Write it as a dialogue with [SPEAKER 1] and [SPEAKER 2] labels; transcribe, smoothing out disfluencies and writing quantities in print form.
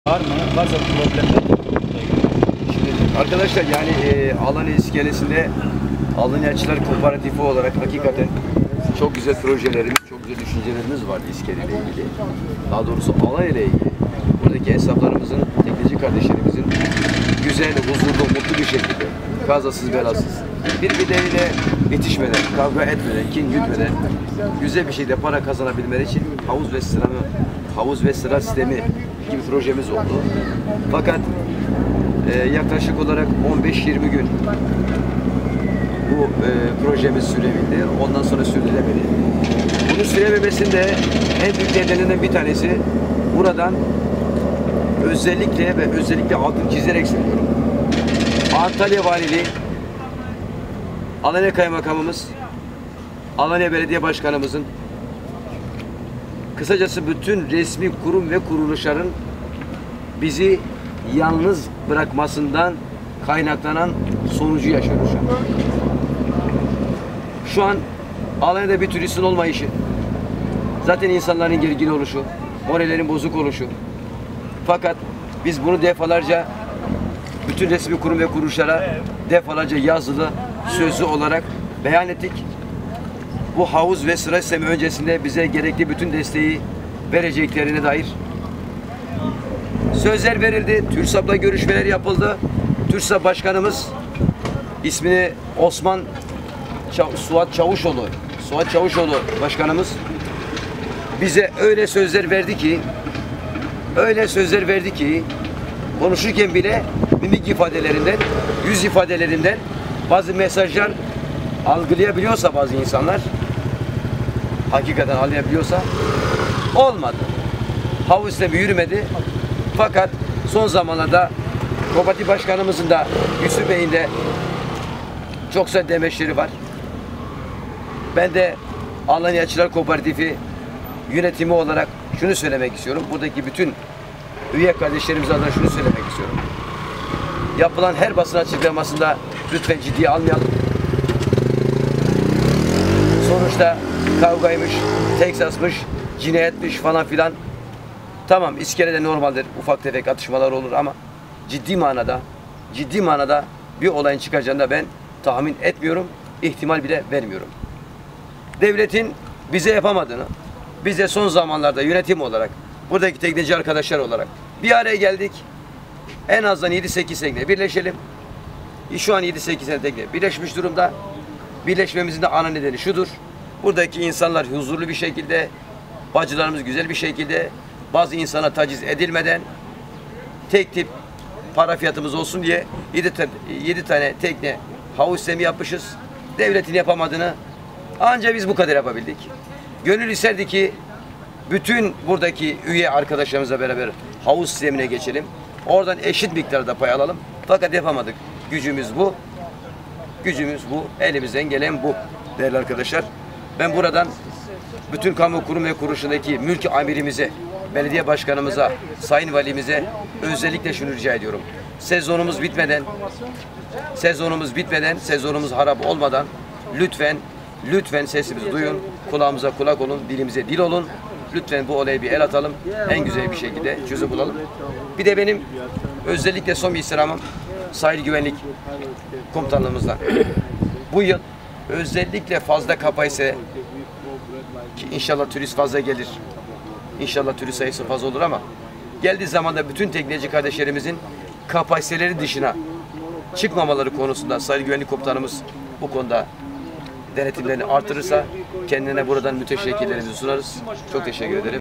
[SPEAKER 1] Var mı? Varsa problemler.
[SPEAKER 2] Şimdi arkadaşlar yani Alanya iskelesinde Alanyacılar Kooperatifi olarak hakikaten çok güzel projelerimiz, çok güzel düşüncelerimiz vardı iskeleyle ilgili. Daha doğrusu Alanya ile ilgili. Buradaki esnaflarımızın, tekneci kardeşlerimizin güzel, huzurlu, mutlu bir şekilde, kazasız belasız, birbirleriyle itişmeden, kavga etmeden, kin gütmeden güzel bir şekilde para kazanabilmeleri için havuz ve sıra sistemi gibi projemiz oldu. Fakat yaklaşık olarak 15-20 gün bu projemiz sürebildi. Ondan sonra sürdürülemedi. Bunun sürememesinde en büyük nedenlerinden bir tanesi buradan özellikle altını çizerek söylüyorum. Antalya Valiliği, Alanya Kaymakamımız, Alanya Belediye Başkanımızın, kısacası bütün resmi kurum ve kuruluşların bizi yalnız bırakmasından kaynaklanan sonucu yaşıyoruz şu an. Şu an Alanya'da bir turistin olmayışı, zaten insanların gergin oluşu, morallerin bozuk oluşu. Fakat biz bunu defalarca bütün resmi kurum ve kuruluşlara defalarca yazılı, sözlü olarak beyan ettik. Bu havuz ve sıra sistemi öncesinde bize gerekli bütün desteği vereceklerine dair sözler verildi. TÜRSAP'la görüşmeler yapıldı. TÜRSAP Başkanımız ismini Suat Çavuşoğlu Başkanımız bize öyle sözler verdi ki konuşurken bile mimik ifadelerinden, yüz ifadelerinden bazı mesajlar algılayabiliyorsa bazı insanlar, hakikaten anlayabiliyorsa olmadı. Havuz sistemi yürümedi. Fakat son zamanlarda Kooperatif Başkanımızın da Yusuf Bey'in de çok sayıda demeçleri var. Ben de Alanyacılar Kooperatifi yönetimi olarak şunu söylemek istiyorum. Buradaki bütün üye kardeşlerimiz adına şunu söylemek istiyorum. Yapılan her basın açıklamasında lütfen ciddiye almayalım. Sonuçta kavgaymış, Teksas'mış, cinayetmiş falan filan. Tamam, iskelede normaldir, ufak tefek atışmalar olur ama ciddi manada bir olayın çıkacağını da ben tahmin etmiyorum, ihtimal bile vermiyorum. Devletin bize yapamadığını, biz de son zamanlarda yönetim olarak, buradaki tekneci arkadaşlar olarak bir araya geldik. En azından 7-8 tekne birleşelim. Şu an 7-8 tekne birleşmiş durumda. Birleşmemizin de ana nedeni şudur. Buradaki insanlar huzurlu bir şekilde, bacılarımız güzel bir şekilde, bazı insana taciz edilmeden tek tip para fiyatımız olsun diye 7 tane tekne havuz sistemi yapmışız. Devletin yapamadığını ancak biz bu kadar yapabildik. Gönül isterdi ki bütün buradaki üye arkadaşlarımızla beraber havuz sistemine geçelim. Oradan eşit miktarda pay alalım. Fakat yapamadık. Gücümüz bu. Elimizden gelen bu değerli arkadaşlar. Ben buradan bütün kamu kurum ve kuruluşundaki mülk amirimize, belediye başkanımıza, sayın valimize özellikle şunu rica ediyorum. Sezonumuz bitmeden, sezonumuz harap olmadan lütfen sesimizi duyun, kulağımıza kulak olun, dilimize dil olun. Lütfen bu olaya bir el atalım, en güzel bir şekilde çözüm bulalım. Bir de benim özellikle son bir istirhamım sahil güvenlik komutanlığımızdan. Bu yıl özellikle fazla kapasite ki inşallah turist fazla gelir. İnşallah turist sayısı fazla olur ama geldiği zaman da bütün tekneci kardeşlerimizin kapasiteleri dışına çıkmamaları konusunda sahil güvenlik komutanımız bu konuda denetimlerini artırırsa kendine buradan müteşekkirlerimizi sunarız. Çok teşekkür ederim.